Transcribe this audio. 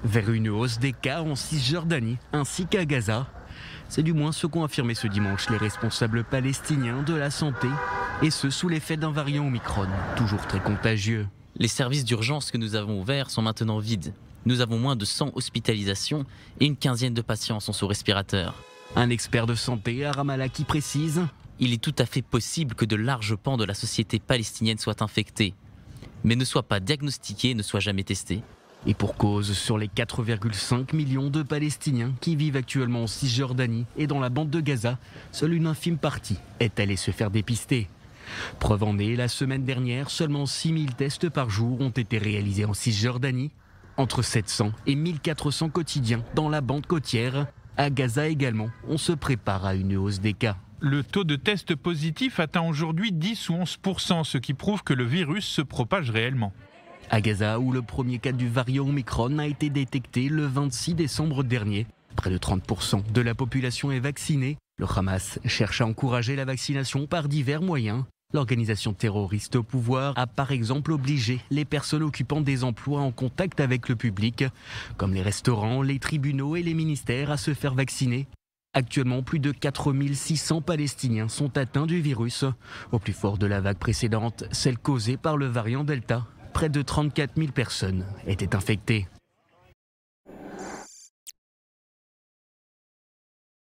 vers une hausse des cas en Cisjordanie ainsi qu'à Gaza. C'est du moins ce qu'ont affirmé ce dimanche les responsables palestiniens de la santé, et ce sous l'effet d'un variant Omicron, toujours très contagieux. Les services d'urgence que nous avons ouverts sont maintenant vides. Nous avons moins de 100 hospitalisations et une quinzaine de patients sont sous respirateur. Un expert de santé à Ramallah qui précise: il est tout à fait possible que de larges pans de la société palestinienne soient infectés, mais ne soient pas diagnostiqués et ne soient jamais testés. Et pour cause, sur les 4,5 millions de Palestiniens qui vivent actuellement en Cisjordanie et dans la bande de Gaza, seule une infime partie est allée se faire dépister. Preuve en est, la semaine dernière, seulement 6000 tests par jour ont été réalisés en Cisjordanie, entre 700 et 1400 quotidiens dans la bande côtière. À Gaza également, on se prépare à une hausse des cas. Le taux de tests positifs atteint aujourd'hui 10 ou 11%, ce qui prouve que le virus se propage réellement. À Gaza, où le premier cas du variant Omicron a été détecté le 26 décembre dernier, près de 30% de la population est vaccinée. Le Hamas cherche à encourager la vaccination par divers moyens. L'organisation terroriste au pouvoir a par exemple obligé les personnes occupant des emplois en contact avec le public, comme les restaurants, les tribunaux et les ministères, à se faire vacciner. Actuellement, plus de 4600 Palestiniens sont atteints du virus. Au plus fort de la vague précédente, celle causée par le variant Delta, près de 34 000 personnes étaient infectées.